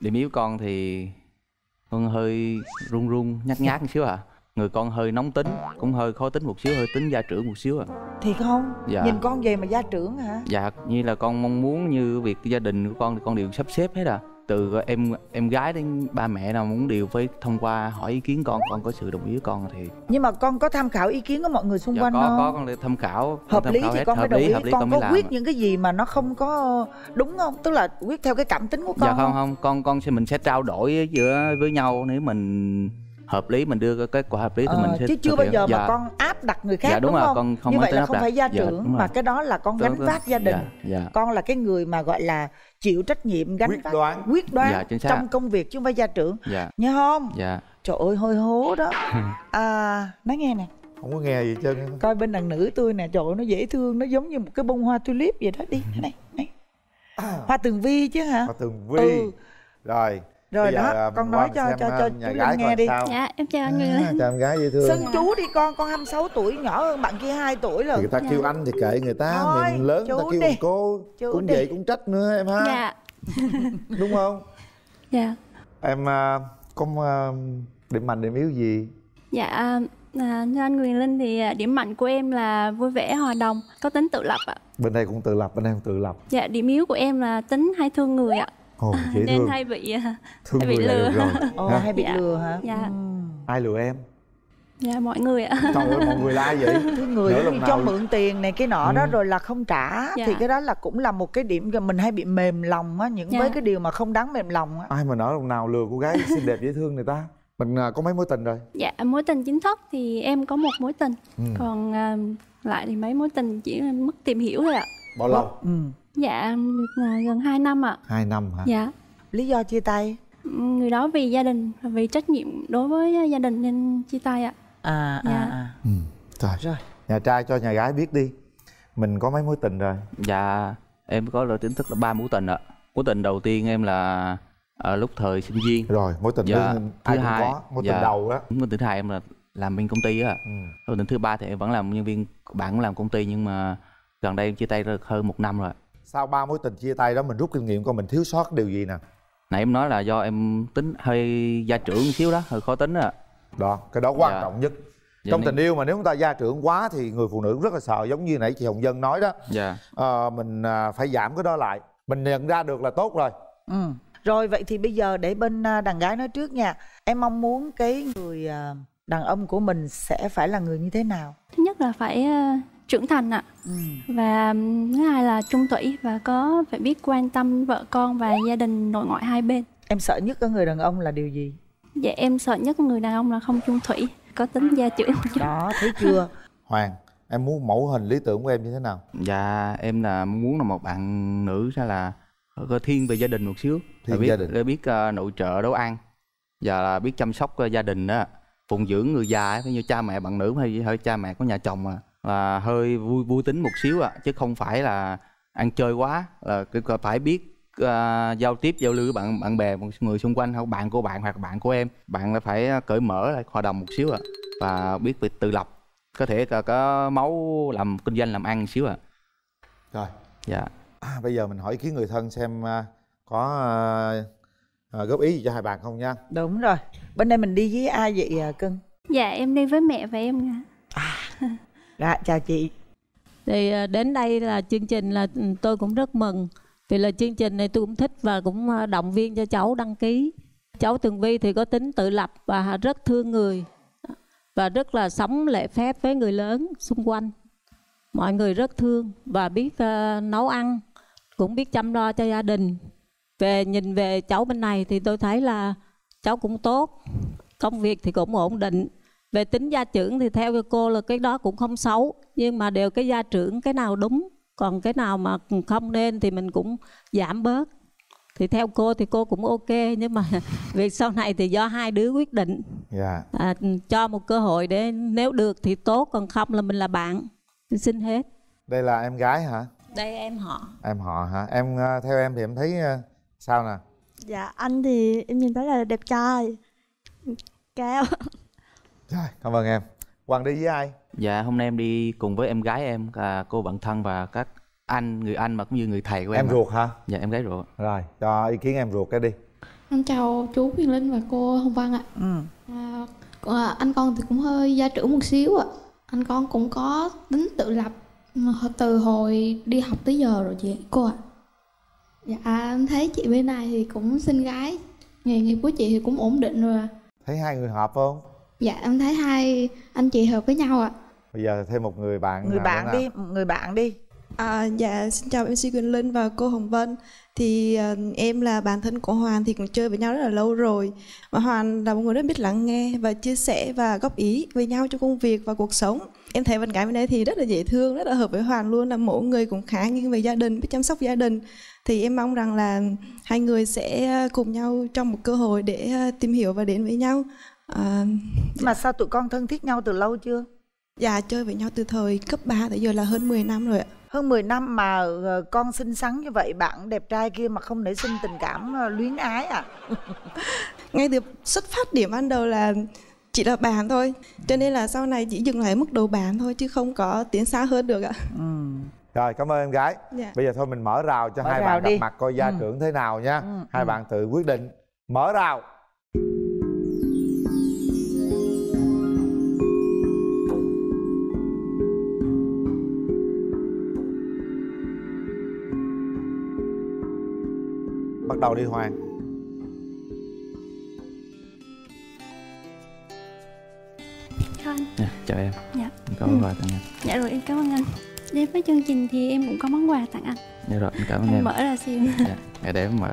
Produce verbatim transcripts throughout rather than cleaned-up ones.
Điểm yếu con thì con hơi run run nhát nhát một xíu à. Người con hơi nóng tính, cũng hơi khó tính một xíu, hơi tính gia trưởng một xíu à. Thiệt không? Dạ. Nhìn con về mà gia trưởng hả? Dạ, như là con mong muốn như việc gia đình của con thì con đều sắp xếp hết à. Từ em em gái đến ba mẹ nào muốn đều phải thông qua hỏi ý kiến con, con có sự đồng ý của con thì. Nhưng mà con có tham khảo ý kiến của mọi người xung Dạ, quanh có, không? có con để tham khảo. Hợp tham lý khảo thì hết. con hợp phải đồng lý, ý. hợp lý Con con có mới làm. quyết những cái gì mà nó không có đúng không? Tức là quyết theo cái cảm tính của con. Dạ không không, con con sẽ mình sẽ trao đổi giữa với nhau, nếu mình hợp lý mình đưa cái kết quả hợp lý thì ờ, mình sẽ chứ chưa bao giờ dạ. mà con áp đặt người khác. Dạ, đúng, đúng rồi, không? con không như có vậy tới là áp không đặt. phải gia Dạ, trưởng mà cái đó là con Đúng, gánh đúng. vác gia đình. Dạ, dạ. Con là cái người mà gọi là chịu trách nhiệm, gánh Quyết vác đoán. quyết đoán Dạ, chính xác. trong công việc chứ không phải gia trưởng. Dạ. Nhớ không? Dạ. Trời ơi hơi hố đó. À, nói nghe nè, Không có nghe gì chứ. coi bên đàn nữ tôi nè, trời ơi nó dễ thương, nó giống như một cái bông hoa tulip vậy đó. Đi cái này, này. Hoa tường vi chứ hả? Hoa tường vi. Ừ. Rồi. Rồi Bây đó, giờ, con mình nói qua cho mình cho xem, cho nhà chú gái Linh nghe coi đi. sao. Dạ em chào anh Người À, Linh. chào em gái dễ thương. Xưng chú đi con, con hai mươi sáu tuổi, nhỏ hơn bạn kia hai tuổi rồi. Người ta kêu anh thì kệ người ta, Thôi, mình lớn người ta chú kêu đi. mình cô. Chú Cũng đi. vậy cũng trách nữa em ha. Dạ. Đúng không? Dạ. Em à, có à, điểm mạnh điểm yếu gì? Dạ à, như anh Quyền Linh thì à, điểm mạnh của em là vui vẻ, hòa đồng, có tính tự lập ạ. Bên đây cũng tự lập, bên đây cũng tự lập. Dạ, điểm yếu của em là tính hay thương người ạ. Ồ, dễ Nên thương. hay bị à, Thương hay bị người là lừa. được rồi. Ồ, Ha? hay bị Dạ. lừa hả? Dạ. Ừ. Ai lừa em? Dạ mọi người ạ. Trời ơi, mọi người là ai vậy? Cái người Nửa giống lần như cho nào- mượn tiền này cái nọ Ừ. đó rồi là không trả. Dạ. Thì cái đó là cũng là một cái điểm mình hay bị mềm lòng á. Những Dạ. với cái điều mà không đáng mềm lòng á. Ai mà nỡ lòng nào lừa cô gái xinh đẹp dễ thương người ta? Mình à, có mấy mối tình rồi? Dạ, mối tình chính thức thì em có một mối tình. Ừ. Còn à, lại thì mấy mối tình chỉ là mất tìm hiểu thôi ạ. Bao lâu? Ừ. Dạ, được à, gần hai năm ạ. Hai năm hả? Dạ. Lý do chia tay? Người đó vì gia đình, vì trách nhiệm đối với gia đình nên chia tay ạ. À, Dạ. à, à. Ừ. Rồi. Rồi. Nhà trai cho nhà gái biết đi. Mình có mấy mối tình rồi? Dạ, em có là chính thức là ba mối tình ạ. Mối tình đầu tiên em là ở lúc thời sinh viên. Rồi, mối tình Dạ. thứ ai Thứ cũng hai, có. Mối dạ. tình đầu đó. Mối tình thứ hai em là làm bên công ty á. Ừ. Mối tình thứ ba thì em vẫn làm nhân viên, bạn cũng làm công ty, nhưng mà gần đây em chia tay được hơn một năm rồi. Sau ba mối tình chia tay đó mình rút kinh nghiệm coi mình thiếu sót điều gì nè. Nãy em nói là do em tính hơi gia trưởng một xíu đó, hơi khó tính á. Đó, cái đó quan Dạ. trọng nhất. Dạ, Trong nên- tình yêu mà nếu chúng ta gia trưởng quá thì người phụ nữ rất là sợ, giống như nãy chị Hồng Vân nói đó. Dạ. Ờ, mình à, phải giảm cái đó lại. Mình nhận ra được là tốt rồi. Ừ. Rồi vậy thì bây giờ để bên à, đàn gái nói trước nha. Em mong muốn cái người à, đàn ông của mình sẽ phải là người như thế nào? Thứ nhất là phải à, trưởng thành ạ. Ừ. Và ừm, thứ hai là trung thủy và có phải biết quan tâm vợ con và gia đình nội ngoại hai bên. Em sợ nhất ở người đàn ông là điều gì? Dạ em sợ nhất người đàn ông là không trung thủy, có tính gia trưởng một chút. Đó, thấy chưa? Hoàng, em muốn mẫu hình lý tưởng của em như thế nào? Dạ, em là muốn là một bạn nữ sẽ là có thiên về gia đình một xíu. Thiên Là biết, gia đình. là biết uh, nội trợ nấu ăn. Và là biết chăm sóc uh, gia đình đó. Phụng dưỡng người già, phải như cha mẹ bạn nữ hay, hay cha mẹ của nhà chồng à. Là hơi vui vui tính một xíu à, chứ không phải là ăn chơi quá. Là cứ phải biết uh, giao tiếp, giao lưu với bạn bạn bè, một người xung quanh, hoặc bạn của bạn hoặc bạn của em. Bạn là phải cởi mở lại, hòa đồng một xíu à. Và biết việc tự lập. Có thể có, có máu làm kinh doanh làm ăn một xíu à. Rồi. Dạ. À, bây giờ mình hỏi ý kiến người thân xem à, có à, à, góp ý gì cho hai bạn không nha. Đúng rồi. Bên đây mình đi với ai vậy à, cưng? Dạ em đi với mẹ và em. Dạ, chào chị. Thì à, đến đây là chương trình là ừ, tôi cũng rất mừng. Vì là chương trình này tôi cũng thích và cũng à, động viên cho cháu đăng ký. Cháu Tường Vi thì có tính tự lập và rất thương người. Và rất là sống lễ phép với người lớn xung quanh. Mọi người rất thương và biết uh, nấu ăn, cũng biết chăm lo cho gia đình. Về nhìn về cháu bên này thì tôi thấy là cháu cũng tốt, công việc thì cũng ổn định. Về tính gia trưởng thì theo cô là cái đó cũng không xấu, nhưng mà đều cái gia trưởng cái nào đúng, còn cái nào mà không nên thì mình cũng giảm bớt. Thì theo cô thì cô cũng ok, nhưng mà việc sau này thì do hai đứa quyết định. Dạ. À, cho một cơ hội để nếu được thì tốt, còn không là mình là bạn. Xin hết. Đây là em gái hả? Đây em họ. Em họ hả? Em à, theo em thì em thấy à, sao nè? Dạ anh thì em nhìn thấy là đẹp trai, cao. Rồi, cảm ơn em. Hoàng đi với ai? Dạ, hôm nay em đi cùng với em gái em, à, cô bạn thân và các anh, người anh mà cũng như người thầy của em. Em ạ. ruột hả? Dạ, em gái ruột. Rồi, cho ý kiến em ruột cái đi. Em chào chú Huyền Linh và cô Hồng Vân ạ. Ừ. À, à, anh con thì cũng hơi gia trưởng một xíu ạ. Anh con cũng có tính tự lập từ hồi đi học tới giờ rồi chị cô ạ. Dạ em thấy chị bên này thì cũng xinh gái, nghề nghiệp của chị thì cũng ổn định rồi ạ. Thấy hai người hợp không? Dạ em thấy hai anh chị hợp với nhau ạ. Bây giờ thêm một người bạn Người nào bạn nữa đi, nào? một người bạn đi. À, dạ xin chào em xê Quyền Linh và cô Hồng Vân. Thì uh, em là bạn thân của Hoàn thì cũng chơi với nhau rất là lâu rồi. Và Hoàn là một người rất biết lắng nghe và chia sẻ và góp ý với nhau trong công việc và cuộc sống. Em thấy bạn gái bên đây thì rất là dễ thương, rất là hợp với Hoàn luôn, là mỗi người cũng khá nghiêng về gia đình, biết chăm sóc gia đình. Thì em mong rằng là hai người sẽ cùng nhau trong một cơ hội để uh, tìm hiểu và đến với nhau. À, Mà sao tụi con thân thiết nhau từ lâu chưa? Dạ chơi với nhau từ thời cấp ba tới giờ là hơn mười năm rồi ạ. Hơn mười năm mà ờ, con xinh xắn như vậy, bạn đẹp trai kia mà không nảy sinh tình cảm ờ, luyến ái à? Ngay từ xuất phát điểm ban đầu là chỉ là bạn thôi, cho nên là sau này chỉ dừng lại mức độ bạn thôi chứ không có tiến xa hơn được ạ. Ừ. Rồi cảm ơn em gái. Dạ. Bây giờ thôi mình mở rào cho Mở hai rào bạn đi. gặp mặt coi gia Ừ. trưởng thế nào nha. Ừ, Hai ừ. bạn tự quyết định. Mở rào. Bắt đầu đi Hoàng. Chào anh. Dạ, chào em. Dạ. Em có Ừ. quà tặng em. Dạ rồi, em cảm ơn anh. Đến với chương trình thì em cũng có món quà tặng anh. Dạ rồi, em cảm ơn Anh em. mở ra xem. Dạ, dạ, để em mở.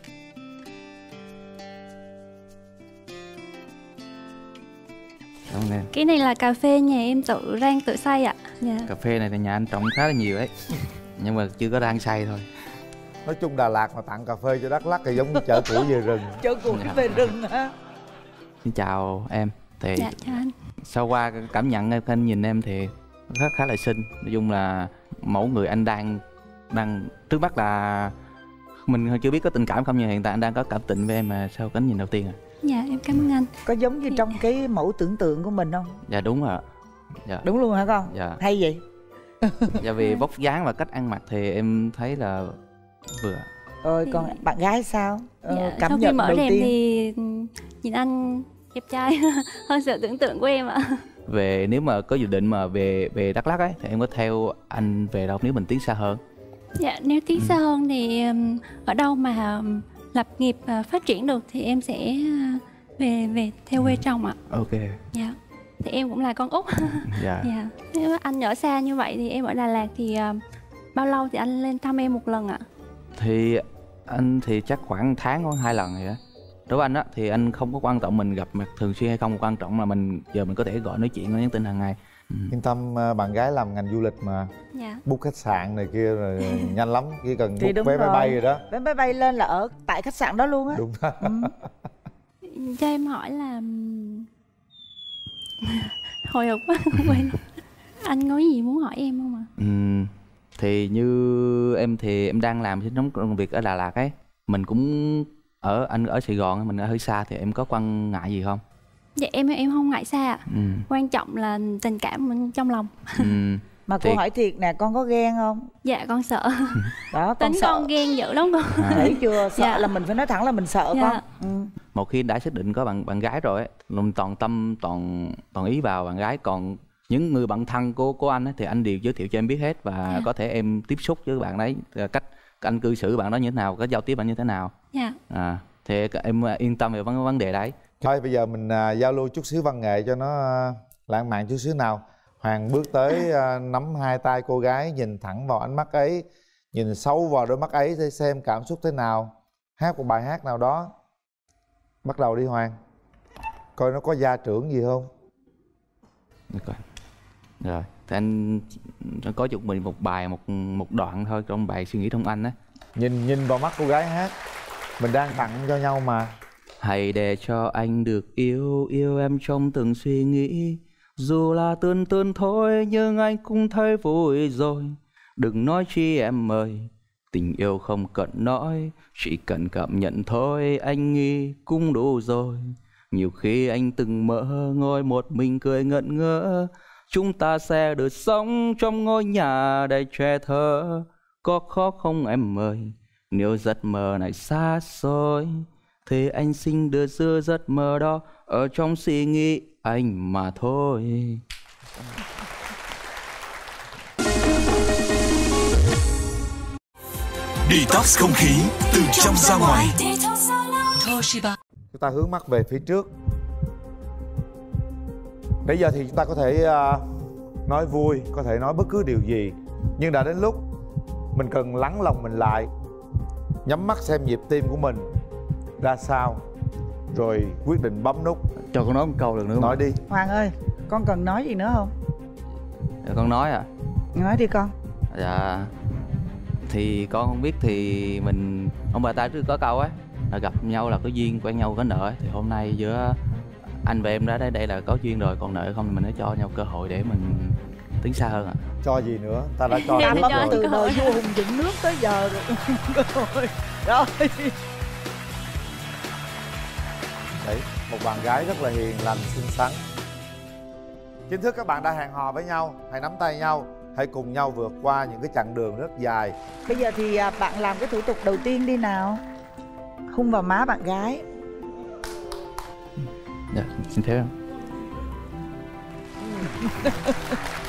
Cảm ơn em. Cái này là cà phê nhà em tự rang tự xay ạ. Dạ. Cà phê này thì nhà anh trồng khá là nhiều ấy, nhưng mà chưa có đang xay thôi. Nói chung Đà Lạt mà tặng cà phê cho Đắk Lắk thì giống như chợ củi về rừng. Chợ củi Dạ. về rừng hả? Xin chào em. Thì Dạ, chào anh. sau qua cái cảm nhận em, anh nhìn em thì khá khá là xinh. Nói chung là mẫu người anh đang đang trước mắt là mình chưa biết có tình cảm không, nhưng hiện tại anh đang có cảm tình với em mà sau cái nhìn đầu tiên à. Dạ, em cảm ơn anh. Có giống như trong cái mẫu tưởng tượng của mình không? Dạ đúng rồi ạ. Dạ. Đúng luôn hả con? Dạ. Hay vậy? Dạ vì vóc dáng và cách ăn mặc thì em thấy là vừa. Rồi Thì- còn bạn gái sao? Ờ, Dạ, cảm sau khi nhận mở đầu rèm tiên. thì ừ, nhìn anh đẹp trai hơn sự tưởng tượng của em ạ. Về nếu mà có dự định mà về về Đắk Lắk ấy thì em có theo anh về đâu nếu mình tiến xa hơn? Dạ, nếu tiến xa hơn thì ừm, ở đâu mà ừm, lập nghiệp và phát triển được thì em sẽ ờ, về về theo quê chồng ạ. Ok. Dạ. Thì em cũng là con út. Dạ. Dạ. Nếu mà anh ở xa như vậy thì em ở Đà Lạt thì ờ, bao lâu thì anh lên thăm em một lần ạ? Thì anh thì chắc khoảng tháng khoảng hai lần vậy á. Đối với anh á thì anh không có quan trọng mình gặp mặt thường xuyên hay không, quan trọng là mình giờ mình có thể gọi nói chuyện, nhắn tin hàng ngày. Ừ. Yên tâm, bạn gái làm ngành du lịch mà, Dạ. book khách sạn này kia rồi nhanh lắm, chỉ cần Thì book đúng vé máy rồi. bay rồi đó. Vé máy bay lên là ở tại khách sạn đó luôn á. Đúng đó. Ừ. Cho em hỏi là ừm, hồi hộp quá không quên. Anh có gì muốn hỏi em không ạ? Ừ. Thì như em thì em đang làm sinh sống công việc ở Đà Lạt ấy, mình cũng ở anh ở Sài Gòn, mình ở hơi xa thì em có quan ngại gì không? Dạ em em không ngại xa ạ. Ừ. Quan trọng là tình cảm mình trong lòng. Ừ. Mà cô Thì- hỏi thiệt nè, con có ghen không? Dạ con sợ. Đó, con Tính sợ. con ghen dữ lắm con. À. Thấy chưa? Sợ Dạ. là mình phải nói thẳng là mình sợ Dạ. con. Ừ. Một khi đã xác định có bạn bạn gái rồi ấy, mình toàn tâm toàn toàn ý vào bạn gái, còn những người bạn thân của của anh ấy, thì anh đều giới thiệu cho em biết hết và Dạ. có thể em tiếp xúc với bạn đấy, cách anh cư xử bạn đó như thế nào, cách giao tiếp bạn như thế nào. Dạ. À, thì em yên tâm về vấn vấn đề đấy. Thôi bây giờ mình à, giao lưu chút xíu văn nghệ cho nó à, lãng mạn chút xíu nào. Hoàng bước tới à, nắm hai tay cô gái, nhìn thẳng vào ánh mắt ấy, nhìn sâu vào đôi mắt ấy để xem cảm xúc thế nào. Hát một bài hát nào đó. Bắt đầu đi Hoàng. Coi nó có gia trưởng gì không. Được rồi. Rồi, thì anh anh có chụp mình một bài một một đoạn thôi trong bài Suy nghĩ trong anh á. Nhìn nhìn vào mắt cô gái hát. Mình đang tặng cho nhau mà. Hãy để cho anh được yêu, yêu em trong từng suy nghĩ. Dù là tươn tươn thôi nhưng anh cũng thấy vui rồi. Đừng nói chi em ơi, tình yêu không cần nói, chỉ cần cảm nhận thôi anh nghĩ cũng đủ rồi. Nhiều khi anh từng mơ ngồi một mình cười ngẩn ngơ, chúng ta sẽ được sống trong ngôi nhà đầy trẻ thơ. Có khó không em ơi, nếu giấc mơ này xa xôi, Thế anh xinh đưa xưa rất mờ đó, ở trong suy nghĩ anh mà thôi. Detox không khí từ trong ra ngoài. Chúng ta hướng mắt về phía trước. Bây giờ thì chúng ta có thể uh, nói vui, có thể nói bất cứ điều gì, nhưng đã đến lúc mình cần lắng lòng mình lại, nhắm mắt xem nhịp tim của mình ra sao, rồi quyết định bấm nút. Cho con nói một câu được nữa không? Nói đi. Hoàng ơi, con cần nói gì nữa không? Dạ, con nói à? Nói đi con. Dạ thì con không biết, thì mình ông bà ta trước có câu ấy là gặp nhau là có duyên, quen nhau có nợ. Thì hôm nay giữa anh và em đã đây đây là có duyên rồi, còn nợ không thì mình hãy cho nhau cơ hội để mình tiến xa hơn ạ. À. Cho gì nữa, ta đã cho Em trước ấm rồi. từ đời vua hùng dựng nước tới giờ rồi. rồi rồi Đấy, một bạn gái rất là hiền lành, xinh xắn. Chính thức các bạn đã hẹn hò với nhau, hãy nắm tay nhau, hãy cùng nhau vượt qua những cái chặng đường rất dài. Bây giờ thì à, bạn làm cái thủ tục đầu tiên đi nào. Hôn vào má bạn gái. Dạ, xin phép em.